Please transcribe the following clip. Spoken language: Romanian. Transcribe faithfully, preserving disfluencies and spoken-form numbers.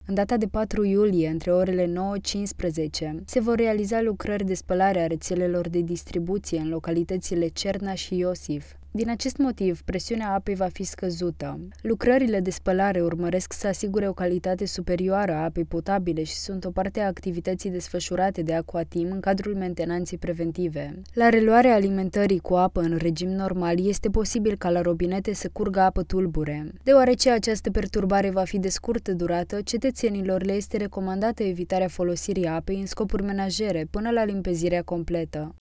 În data de patru iulie, între orele nouă și cincisprezece, se vor realiza lucrări de spălare a rețelelor de distribuție în localitățile Cerna și Iosif. Din acest motiv, presiunea apei va fi scăzută. Lucrările de spălare urmăresc să asigure o calitate superioară a apei potabile și sunt o parte a activității desfășurate de Aquateam în cadrul mentenanței preventive. La reluarea alimentării cu apă în regim normal, este posibil ca la robinete să curgă apă tulbure. Deoarece această perturbare va fi de scurtă durată, cetățenilor le este recomandată evitarea folosirii apei în scopuri menajere până la limpezirea completă.